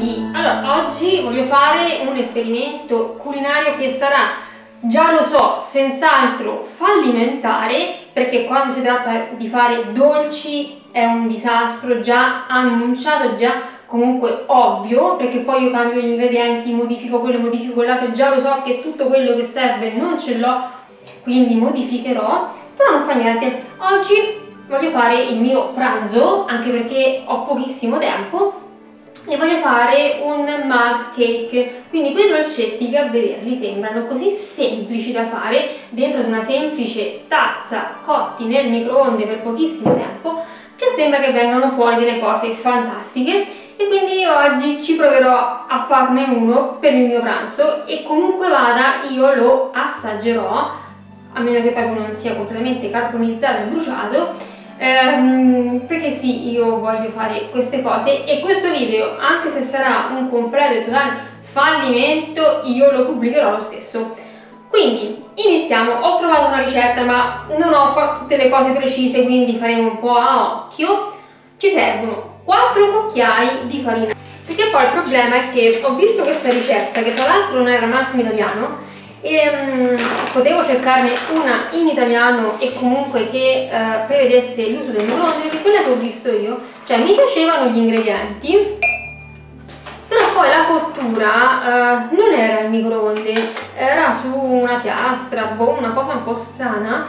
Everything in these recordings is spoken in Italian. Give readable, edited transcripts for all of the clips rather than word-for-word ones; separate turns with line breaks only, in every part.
Quindi, allora, oggi voglio fare un esperimento culinario che sarà, già lo so, senz'altro fallimentare, perché quando si tratta di fare dolci è un disastro già annunciato, già comunque ovvio, perché poi io cambio gli ingredienti, modifico quello, modifico quell'altro, già lo so che tutto quello che serve non ce l'ho, quindi modificherò, però non fa niente. Oggi voglio fare il mio pranzo, anche perché ho pochissimo tempo, e voglio fare un mug cake, quindi quei dolcetti che a vederli sembrano così semplici da fare dentro ad una semplice tazza cotti nel microonde per pochissimo tempo, che sembra che vengano fuori delle cose fantastiche. E quindi io oggi ci proverò a farne uno per il mio pranzo e comunque vada io lo assaggerò, a meno che proprio non sia completamente carbonizzato e bruciato, perché sì, io voglio fare queste cose e questo video, anche se sarà un completo e totale fallimento, io lo pubblicherò lo stesso. Quindi iniziamo. Ho trovato una ricetta ma non ho qua tutte le cose precise, quindi faremo un po' a occhio. Ci servono 4 cucchiai di farina, perché poi il problema è che ho visto questa ricetta, che tra l'altro non era manco in italiano, e potevo cercarne una in italiano e comunque che prevedesse l'uso del microonde, perché quella che ho visto io, cioè mi piacevano gli ingredienti, però poi la cottura non era al microonde, era su una piastra, boh, una cosa un po' strana.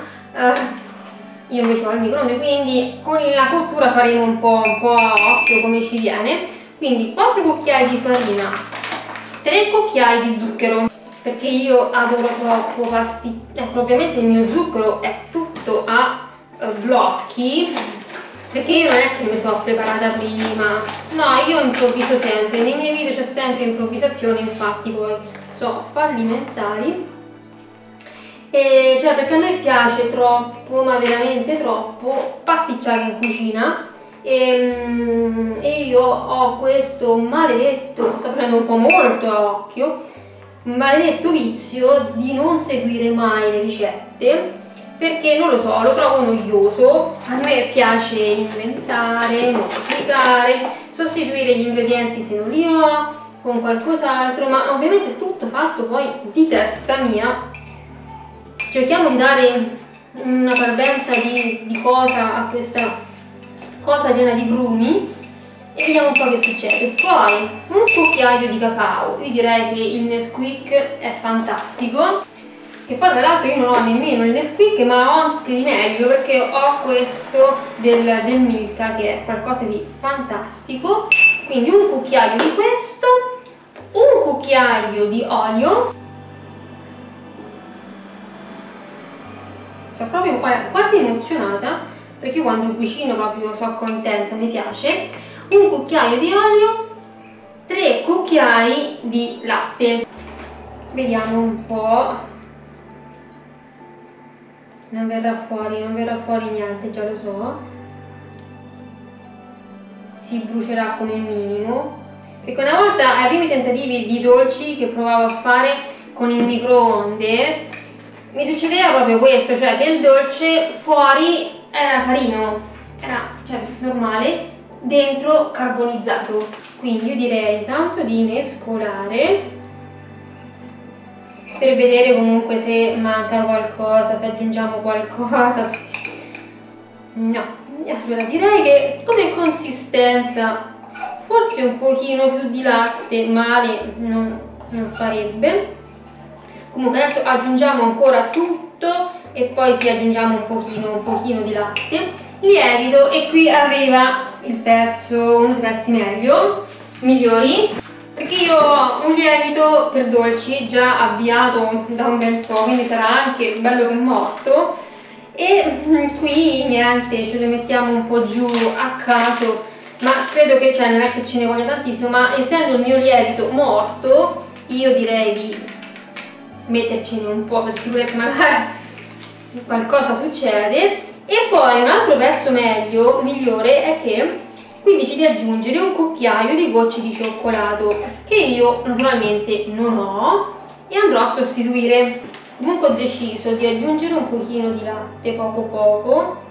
Io invece ho il microonde, quindi con la cottura faremo un po' a occhio come ci viene. Quindi 4 cucchiai di farina, 3 cucchiai di zucchero, perché io adoro troppo ovviamente il mio zucchero è tutto a blocchi, perché io non è che mi sono preparata prima, no, io improvviso sempre, nei miei video c'è sempre improvvisazione, infatti poi sono fallimentari, cioè perché a me piace troppo, ma veramente troppo, pasticciare in cucina. E io ho questo maledetto, sto facendo un po' molto a occhio, maledetto vizio di non seguire mai le ricette, perché non lo so, lo trovo noioso. A me piace inventare, modificare, sostituire gli ingredienti se non li ho con qualcos'altro, ma ovviamente tutto fatto poi di testa mia. Cerchiamo di dare una parvenza di cosa a questa cosa piena di grumi e vediamo un po' che succede. Poi un cucchiaio di cacao, io direi che il Nesquik è fantastico, che poi tra l'altro io non ho nemmeno il Nesquik, ma ho anche di meglio, perché ho questo del Milka, che è qualcosa di fantastico. Quindi un cucchiaio di questo, un cucchiaio di olio, sono proprio quasi emozionata, perché quando cucino proprio sono contenta, mi piace. Un cucchiaio di olio, 3 cucchiai di latte. Vediamo un po'. Non verrà fuori niente, già lo so. Si brucerà come minimo. Perché una volta, ai primi tentativi di dolci che provavo a fare con il microonde, mi succedeva proprio questo, cioè che il dolce fuori era carino, era cioè normale, dentro carbonizzato. Quindi io direi tanto di mescolare per vedere comunque se manca qualcosa, se aggiungiamo qualcosa. No, allora direi che come consistenza forse un pochino più di latte male non farebbe. Comunque adesso aggiungiamo ancora tutto e poi sì, aggiungiamo un pochino di latte, lievito, e qui arriva il pezzo, uno dei pezzi migliori, perché io ho un lievito per dolci già avviato da un bel po', quindi sarà anche bello che morto, e qui niente, ce lo mettiamo un po' giù a caso, ma credo che, cioè, non è che ce ne voglia tantissimo, ma essendo il mio lievito morto io direi di mettercene un po' per sicurezza, magari qualcosa succede. E poi un altro pezzo migliore è che qui dice di aggiungere un cucchiaio di gocce di cioccolato, che io naturalmente non ho e andrò a sostituire. Comunque ho deciso di aggiungere un pochino di latte, poco,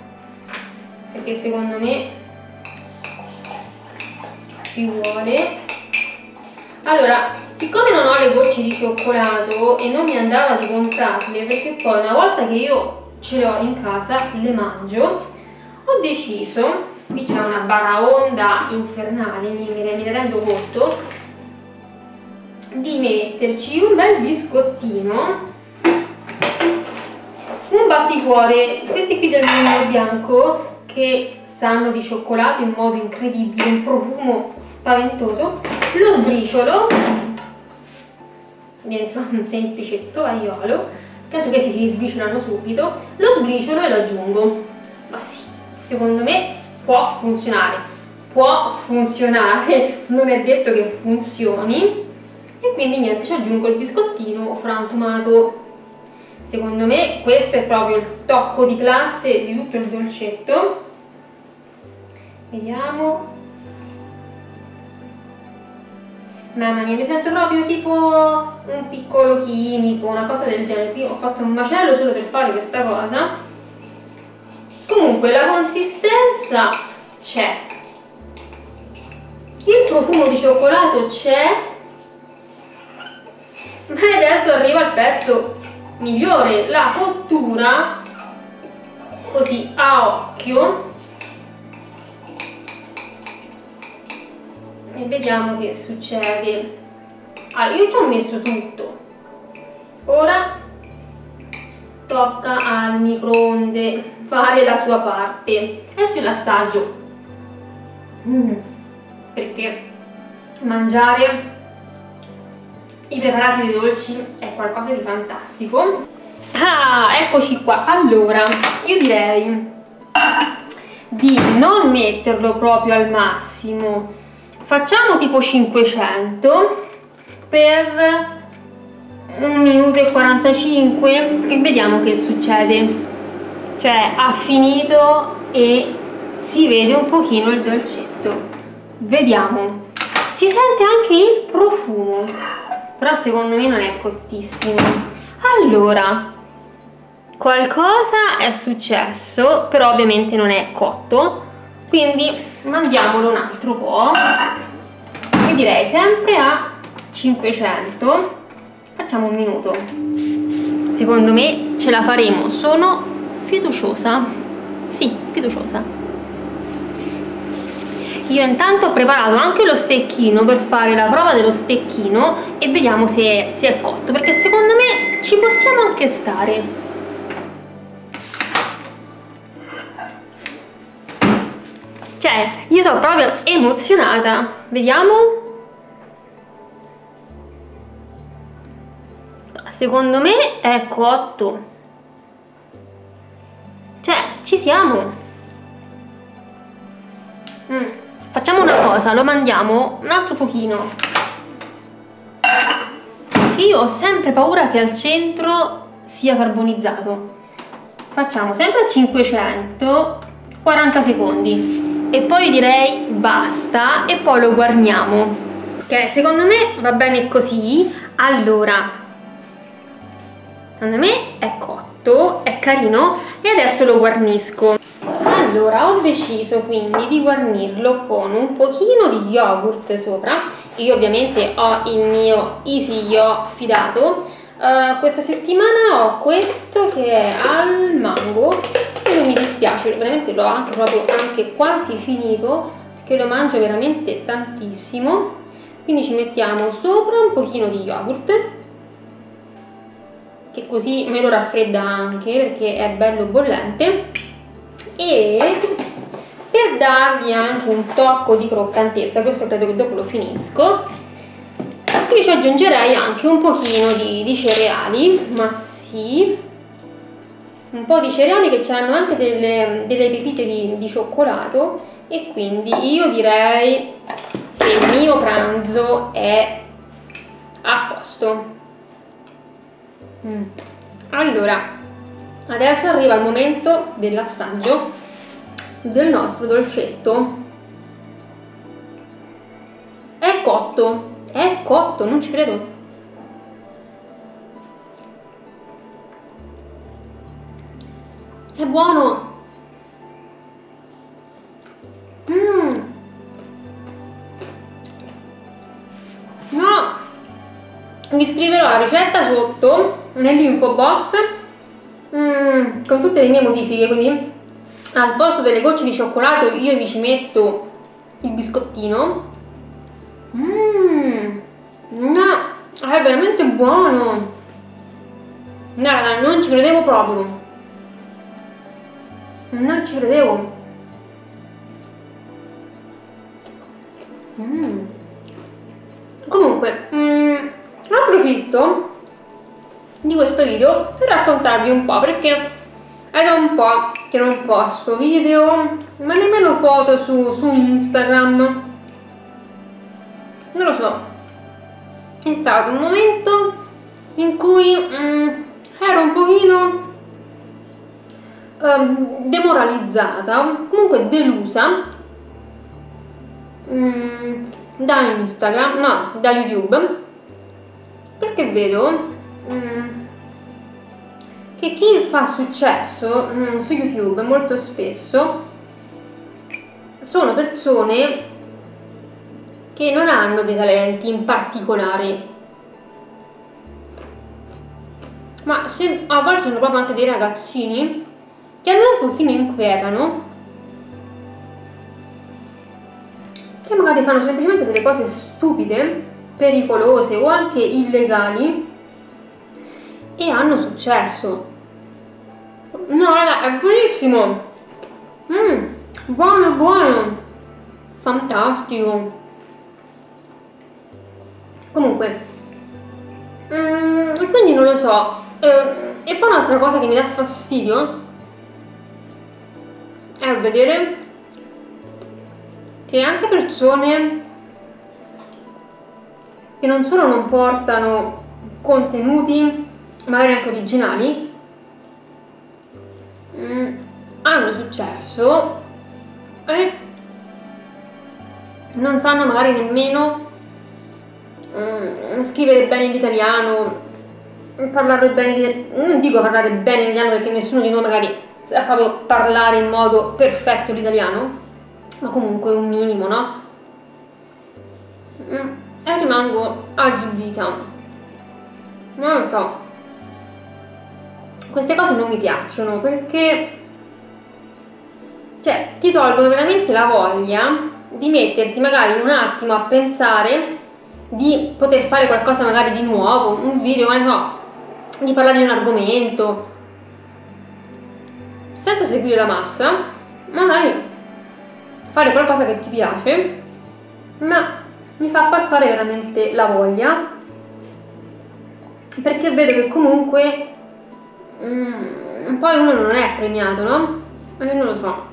perché secondo me ci vuole. Allora, siccome non ho le gocce di cioccolato e non mi andava di comprarle, perché poi una volta che io ce le ho in casa le mangio, ho deciso, qui c'è una baraonda infernale, mi rendo conto, di metterci un bel biscottino, un batticuore, questi qui del Mondo Bianco, che sanno di cioccolato in modo incredibile, un profumo spaventoso, lo sbriciolo dentro un semplice tovagliolo, tanto che si sbriciolano subito, lo sbriciolo e lo aggiungo. Ma sì, secondo me può funzionare, non è detto che funzioni, e quindi niente, ci aggiungo il biscottino frantumato. Secondo me questo è proprio il tocco di classe di tutto il dolcetto. Vediamo. Mamma mia, mi sento proprio tipo un piccolo chimico, una cosa del genere. Io ho fatto un macello solo per fare questa cosa. Comunque la consistenza c'è, il profumo di cioccolato c'è, ma adesso arriva il pezzo migliore, la cottura, così a occhio, e vediamo che succede. Allora, io ci ho messo tutto, ora tocca al microonde fare la sua parte. Adesso l'assaggio, perché mangiare i preparati dei dolci è qualcosa di fantastico. Ah, eccoci qua. Allora, io direi di non metterlo proprio al massimo, facciamo tipo 500 per 1 minuto e 45 e vediamo che succede. Cioè, ha finito e si vede un pochino il dolcetto. Vediamo. Si sente anche il profumo, però secondo me non è cottissimo. Allora, qualcosa è successo, però ovviamente non è cotto, quindi mandiamolo un altro po'. Io direi sempre a 500, facciamo 1 minuto. Secondo me ce la faremo, sono fiduciosa. Sì, fiduciosa. Io intanto ho preparato anche lo stecchino per fare la prova dello stecchino e vediamo se è cotto, perché secondo me ci possiamo anche stare. Cioè, io sono proprio emozionata. Vediamo. Secondo me è cotto. Cioè, ci siamo. Facciamo una cosa, lo mandiamo un altro pochino. Io ho sempre paura che al centro sia carbonizzato. Facciamo sempre a 500, 40 secondi. E poi direi basta e poi lo guarniamo. Ok, secondo me va bene così. Allora, secondo me è cotto, è carino e adesso lo guarnisco. Allora, ho deciso quindi di guarnirlo con un pochino di yogurt sopra. Io ovviamente ho il mio Easy Yo fidato. Questa settimana ho questo che è al mango e non mi dispiace, veramente l'ho anche proprio quasi finito, perché lo mangio veramente tantissimo. Quindi ci mettiamo sopra un pochino di yogurt, che così me lo raffredda anche perché è bello bollente, e per dargli anche un tocco di croccantezza, questo credo che dopo lo finisco, qui ci aggiungerei anche un pochino di cereali, ma sì, un po' di cereali che hanno anche delle pepite di cioccolato, e quindi io direi che il mio pranzo è a posto. Allora, adesso arriva il momento dell'assaggio del nostro dolcetto. È cotto, non ci credo. È buono. No, vi scriverò la ricetta sotto nell'info box con tutte le mie modifiche, quindi al posto delle gocce di cioccolato io vi ci metto il biscottino. No, è veramente buono. No, raga, non ci credevo proprio. Non ci credevo. Comunque, approfitto di questo video per raccontarvi un po', perché è da un po' che non posto video, ma nemmeno foto su Instagram. Non lo so, è stato un momento in cui ero un pochino demoralizzata, comunque delusa da Instagram, no, da YouTube, perché vedo che chi fa successo su YouTube molto spesso sono persone che non hanno dei talenti in particolare, ma a volte sono proprio anche dei ragazzini che a me un pochino inquietano, che magari fanno semplicemente delle cose stupide, pericolose o anche illegali e hanno successo. No, raga, è buonissimo! Buono, buono! Fantastico! Comunque, quindi non lo so. E poi un'altra cosa che mi dà fastidio è vedere che anche persone che non solo non portano contenuti magari anche originali hanno successo e non sanno magari nemmeno scrivere bene l'italiano, parlare bene, non dico parlare bene l'italiano perché nessuno di noi magari sa proprio parlare in modo perfetto l'italiano, ma comunque un minimo, no? E rimango agibita. Non lo so, queste cose non mi piacciono perché cioè ti tolgono veramente la voglia di metterti magari un attimo a pensare di poter fare qualcosa magari di nuovo, un video, no, di parlare di un argomento senza seguire la massa, magari fare qualcosa che ti piace, ma mi fa passare veramente la voglia, perché vedo che comunque poi uno non è premiato, no? Ma io non lo so.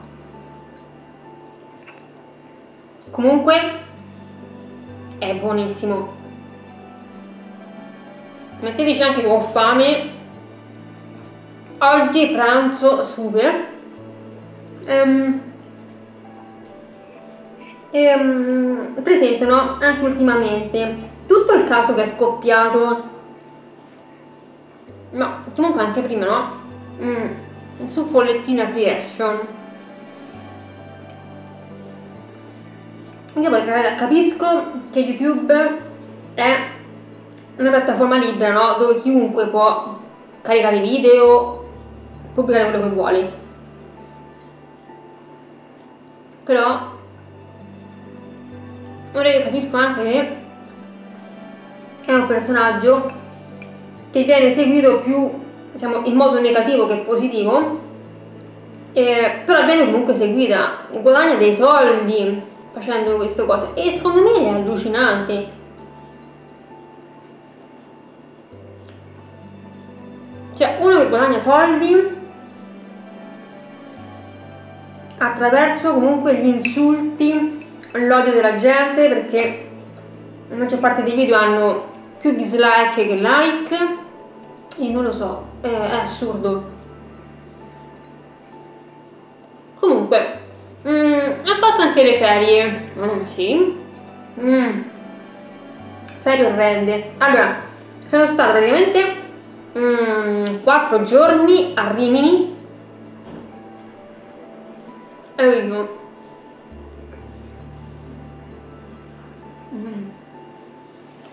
Comunque è buonissimo. Metteteci anche che ho fame. Oggi pranzo super. Per esempio, no? Anche ultimamente tutto il caso che è scoppiato, ma comunque anche prima, no? Su Follettina Creation. Io poi capisco che YouTube è una piattaforma libera, no? Dove chiunque può caricare video, pubblicare quello che vuole. Però ora io capisco anche che è un personaggio che viene seguito più, diciamo, in modo negativo che positivo, però viene comunque seguita, guadagna dei soldi facendo queste cose e secondo me è allucinante. Cioè, uno che guadagna soldi attraverso comunque gli insulti, l'odio della gente, perché la maggior parte dei video hanno più dislike che like e non lo so, è assurdo. Comunque ha fatto anche le ferie, sì, ferie orrende. Allora, sono stata praticamente 4 giorni a Rimini e dico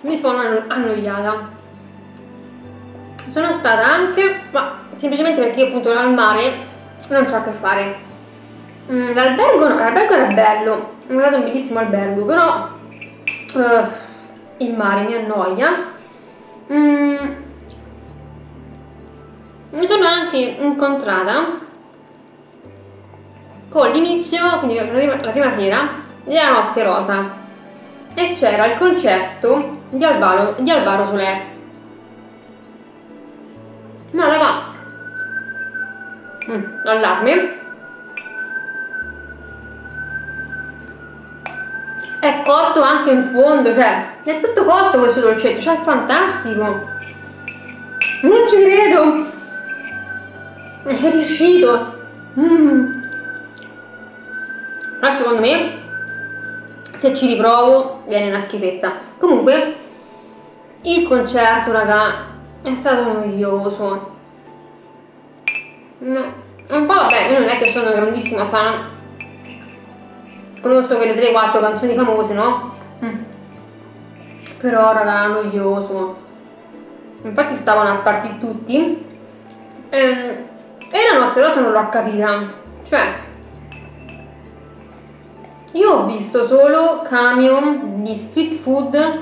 mi sono annoiata. Sono stata anche, ma semplicemente perché io appunto al mare non so che fare. L'albergo no, l'albergo era bello, è stato un bellissimo albergo, però il mare mi annoia. Mi sono anche incontrata con l'inizio, quindi la prima sera della Notte Rosa, e c'era il concerto di Alvaro Soler. No raga, l'allarme è cotto anche in fondo, cioè è tutto cotto questo dolcetto, cioè è fantastico, non ci credo, è riuscito. Però secondo me se ci riprovo viene una schifezza. Comunque il concerto raga è stato noioso, no, un po', vabbè, io non è che sono una grandissima fan, conosco quelle 3-4 canzoni famose, no? Però raga, noioso. Infatti stavano a partire tutti e la Notte Rosa non l'ho capita, cioè io ho visto solo camion di street food,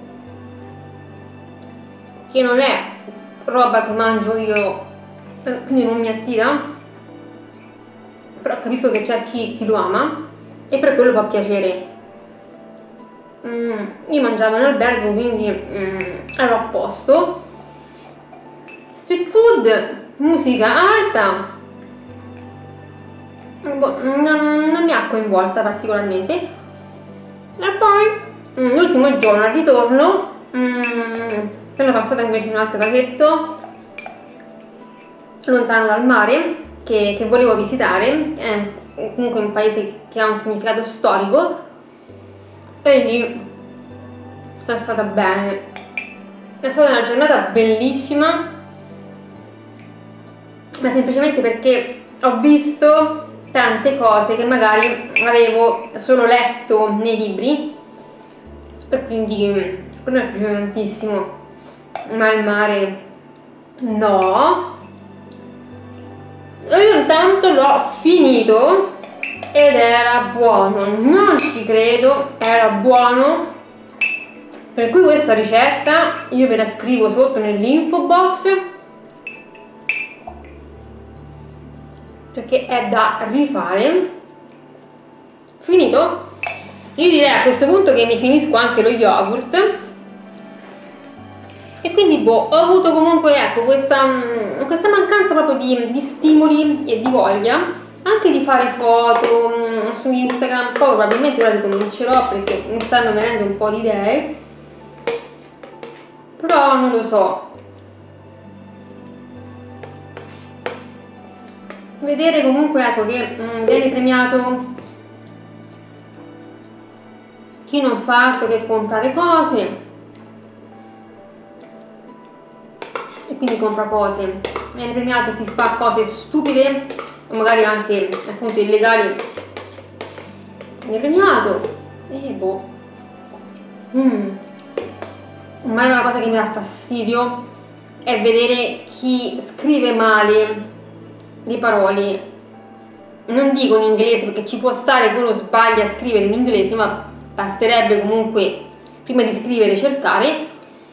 che non è roba che mangio io, quindi non mi attira, però capisco che c'è chi lo ama e per quello fa piacere. Io mangiavo in albergo, quindi ero a posto. Street food, musica alta, non mi ha coinvolta particolarmente. E poi l'ultimo giorno al ritorno sono passata invece in un altro casetto lontano dal mare che volevo visitare, è comunque un paese che ha un significato storico, e lì sono stata bene. È stata una giornata bellissima, ma semplicemente perché ho visto tante cose che magari avevo solo letto nei libri, e quindi per me è piaciuto tantissimo. Ma il mare no. Io intanto l'ho finito ed era buono, non ci credo, era buono. Per cui questa ricetta io ve la scrivo sotto nell'info box, perché è da rifare. Finito? Io direi a questo punto che mi finisco anche lo yogurt. E quindi boh, ho avuto comunque, ecco, questa mancanza proprio di stimoli e di voglia anche di fare foto su Instagram. Poi probabilmente ora ricomincerò perché mi stanno venendo un po' di idee, però non lo so. Vedere comunque, ecco, che viene premiato chi non fa altro che comprare cose, e quindi compra cose, viene premiato chi fa cose stupide o magari anche appunto illegali, viene premiato. E boh, ma è una cosa che mi dà fastidio è vedere chi scrive male le parole. Non dico in inglese, perché ci può stare che uno sbaglia a scrivere in inglese, ma basterebbe comunque prima di scrivere cercare.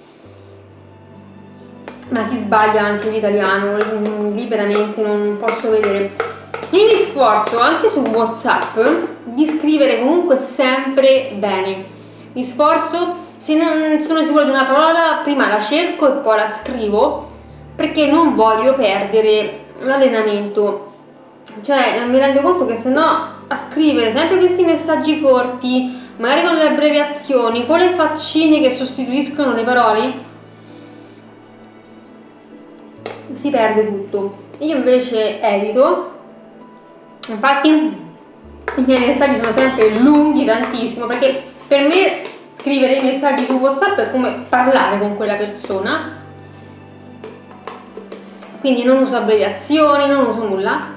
Ma chi sbaglia anche l'italiano, lì veramente non posso vedere. Io mi sforzo anche su WhatsApp di scrivere comunque sempre bene. Mi sforzo, se non sono sicura di una parola, prima la cerco e poi la scrivo, perché non voglio perdere l'allenamento. Cioè, mi rendo conto che se no a scrivere sempre questi messaggi corti, magari con le abbreviazioni, con le faccine che sostituiscono le parole, si perde tutto. Io invece evito, infatti i miei messaggi sono sempre lunghi tantissimo, perché per me scrivere i messaggi su WhatsApp è come parlare con quella persona, quindi non uso abbreviazioni, non uso nulla.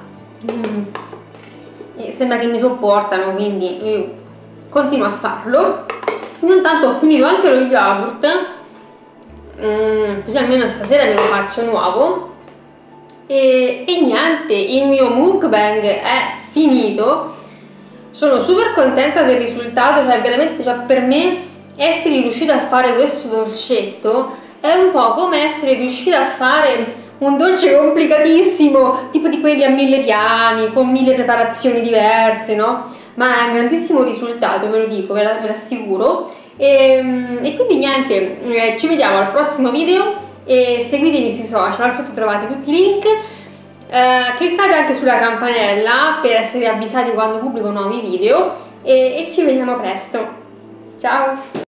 E sembra che mi sopportano, quindi io continuo a farlo. Io intanto ho finito anche lo yogurt, così almeno stasera me lo faccio nuovo. E niente, il mio mukbang è finito. Sono super contenta del risultato, cioè veramente, cioè per me essere riuscita a fare questo dolcetto è un po' come essere riuscita a fare un dolce complicatissimo, tipo di quelli a 1000 piani, con 1000 preparazioni diverse, no? Ma è un grandissimo risultato, ve lo dico, ve l'assicuro. E quindi niente, ci vediamo al prossimo video e seguitemi sui social, sotto trovate tutti i link. Cliccate anche sulla campanella per essere avvisati quando pubblico nuovi video e ci vediamo presto. Ciao!